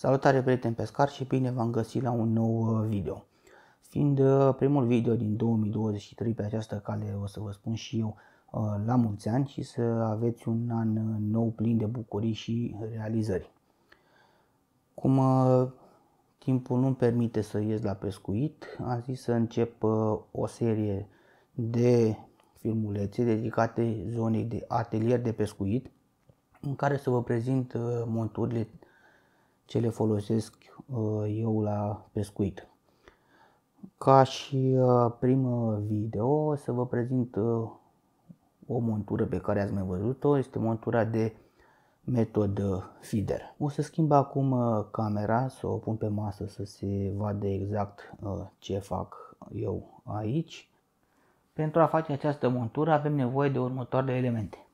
Salutare prieteni pescar și bine v-am găsit la un nou video. Fiind primul video din 2023 pe această cale, o să vă spun și eu la mulți ani și să aveți un an nou plin de bucurii și realizări. Cum timpul nu-mi permite să ies la pescuit, am zis să încep o serie de filmulețe dedicate zonei de atelier de pescuit, în care să vă prezint monturile ce le folosesc eu la pescuit. Ca și prim video o să vă prezint o montură pe care ați mai văzut-o, este montura de Method Feeder. O să schimb acum camera, să o pun pe masă să se vadă exact ce fac eu aici. Pentru a face această montură avem nevoie de următoarele elemente: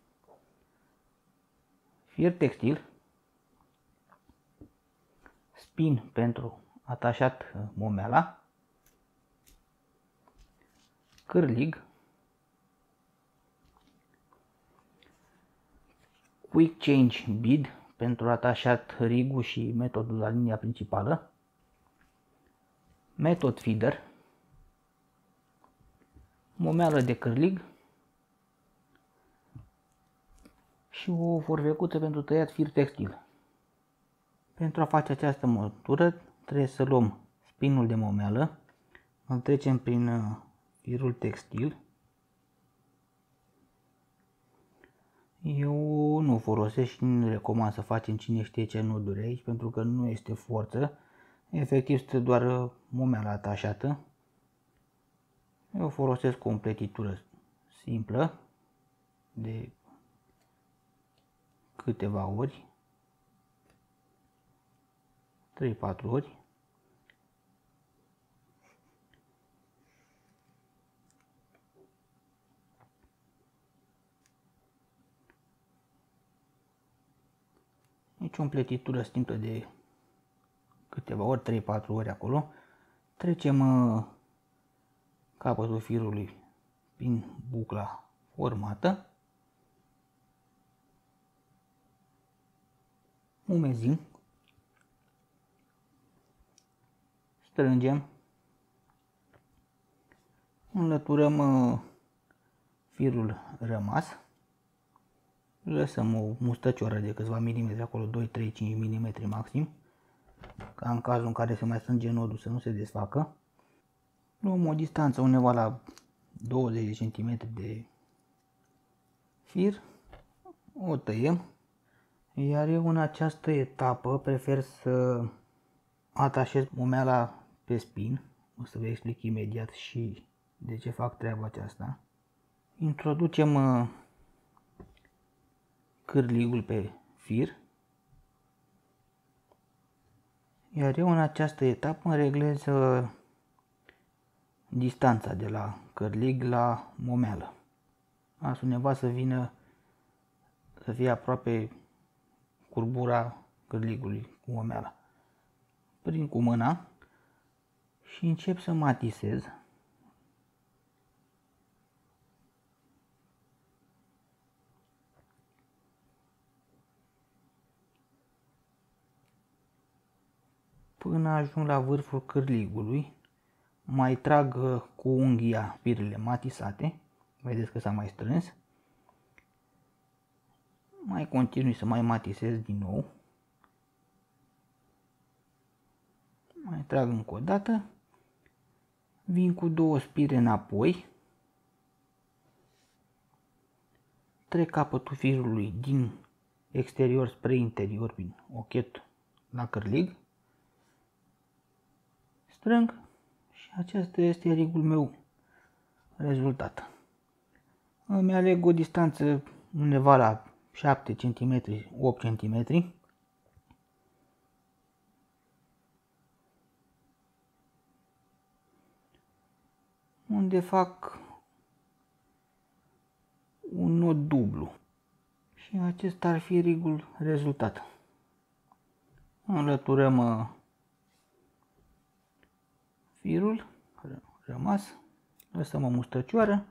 fir textil, spin pentru atașat momeala, cârlig, quick change bead pentru atașat rigul și metodul la linia principală, method feeder, momeală de cârlig și o forvecuță pentru tăiat fir textil. Pentru a face această montură trebuie să luăm spinul de momeală, îl trecem prin firul textil. Eu nu folosesc și nu recomand să facem cine știe ce noduri aici, pentru că nu este forță, efectiv este doar momeala atașată. Eu folosesc o împletitură simplă de câteva ori, 3-4 ori. Deci o împletitură simplă de câteva ori, 3-4 ori acolo. Trecem capătul firului prin bucla formată. Umezim. Strângem. Înlăturăm firul rămas. Lăsăm o mustăcioară de câțiva milimetri acolo, 2, 3, 5 mm maxim, ca în cazul în care se mai strânge nodul să nu se desfacă. Luăm o distanță undeva la 20 cm de fir, o tăiem, iar eu în această etapă prefer să atașez momeala pe spin. O să vă explic imediat și de ce fac treaba aceasta. Introducem cârligul pe fir, iar eu în această etapă îmi reglez distanța de la cârlig la momeală, astfel undeva să vină să fie aproape curbura cârligului cu momeala. Prind cu mâna și încep să matisez. Până ajung la vârful cârligului, mai trag cu unghia firele matisate, vedeți că s-a mai strâns, mai continui să mai matisez din nou, mai trag încă o dată, vin cu două spire înapoi, trec capătul firului din exterior spre interior prin ochet la cârlig, strâng și acesta este rigul meu rezultat. Îmi aleg o distanță undeva la 7 cm, 8 cm. Unde fac un nod dublu. Și acesta ar fi rigul rezultat. Înlăturăm firul rămas, lăsăm o mustăcioară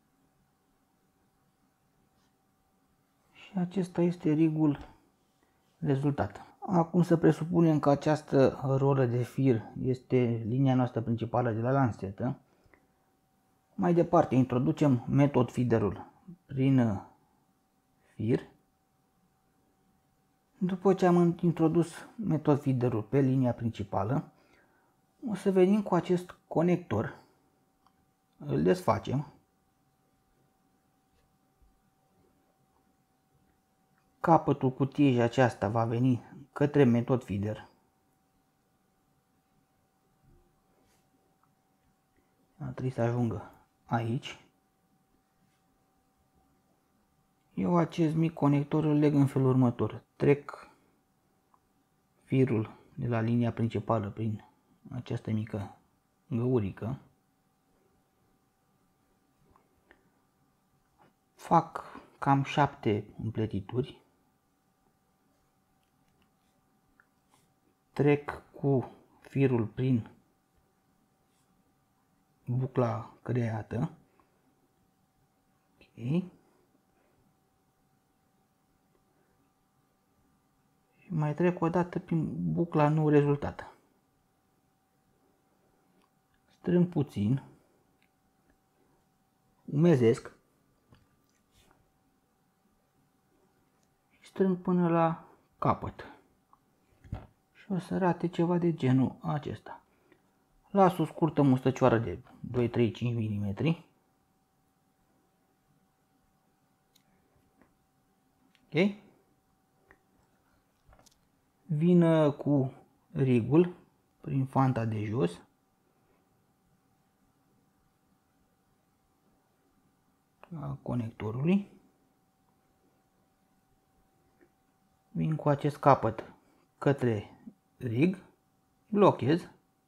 și acesta este rigul rezultat. Acum să presupunem că această rolă de fir este linia noastră principală de la lansetă. Mai departe introducem metod feederul prin fir. După ce am introdus metod feederul pe linia principală, o să venim cu acest conector, îl desfacem. Capătul cutiei aceasta va veni către metod feeder. Trebuie să ajungă aici. Eu acest mic conector îl leg în felul următor. Trec firul de la linia principală prin această mică găurică. Fac cam 7 împletituri. Trec cu firul prin bucla creată. Ok. Și mai trec o dată prin bucla nou rezultată. Strâng puțin. Umezesc. Și strâng până la capăt. Și o să arate ceva de genul acesta. Las o scurtă mustăcioară de 2-3-5 mm. Ok? Vin cu rigul prin fanta de jos. A conectorului. Vin cu acest capăt către rig. Blochez.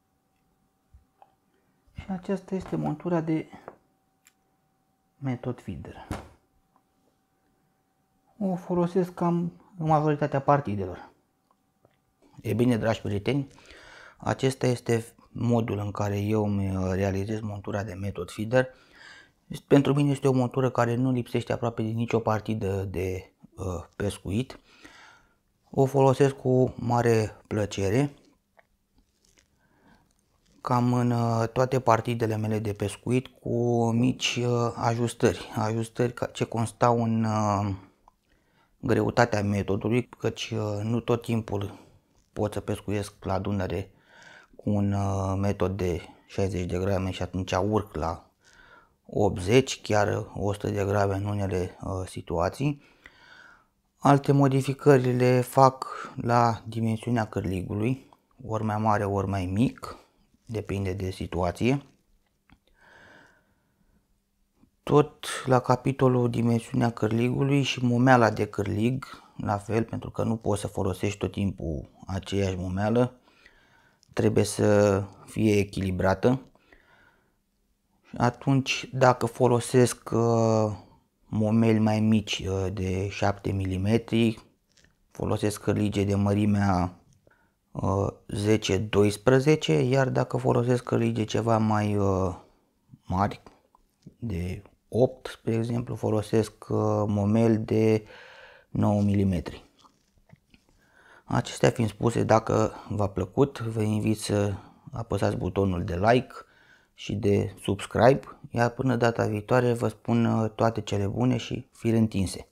Și aceasta este montura de metod feeder. O folosesc cam în majoritatea partidelor. E bine, dragi prieteni, acesta este modul în care eu îmi realizez montura de metod feeder. Pentru mine este o montură care nu lipsește aproape din nicio partidă de pescuit. O folosesc cu mare plăcere. Cam în toate partidele mele de pescuit cu mici ajustări ce constau în greutatea metodului, căci nu tot timpul pot să pescuiesc la Dunăre cu un metod de 60 de grame și atunci urc la 80, chiar 100 de grame în unele situații. Alte modificări le fac la dimensiunea cârligului, ori mai mare, ori mai mic, depinde de situație. Tot la capitolul dimensiunea cârligului și momeala de cârlig, la fel, pentru că nu poți să folosești tot timpul aceeași momeală, trebuie să fie echilibrată. Atunci, dacă folosesc momeli mai mici de 7 mm, folosesc cârlige de mărimea 10-12, iar dacă folosesc cârlige ceva mai mari, de 8, spre exemplu, folosesc momel de 9 mm. Acestea fiind spuse, dacă v-a plăcut, vă invit să apăsați butonul de like și de subscribe, iar până data viitoare vă spun toate cele bune și fire întinse.